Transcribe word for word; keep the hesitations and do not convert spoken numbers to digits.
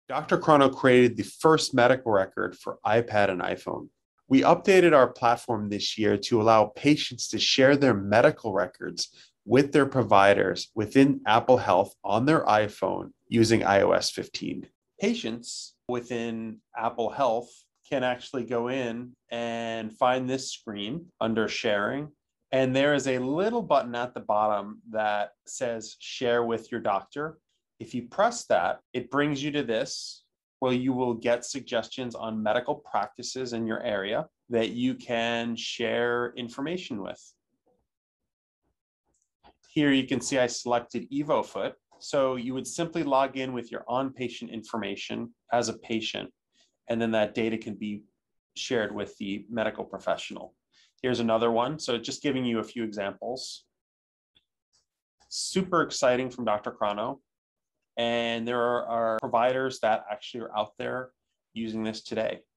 DrChrono created the first medical record for iPad and iPhone. We updated our platform this year to allow patients to share their medical records with their providers within Apple Health on their iPhone using i O S fifteen. Patients within Apple Health can actually go in and find this screen under sharing. And there is a little button at the bottom that says share with your doctor. If you press that, it brings you to this, where you will get suggestions on medical practices in your area that you can share information with. Here you can see I selected EvoFoot. So you would simply log in with your on-patient information as a patient, and then that data can be shared with the medical professional. Here's another one. So just giving you a few examples. Super exciting from DrChrono. And there are, are providers that actually are out there using this today.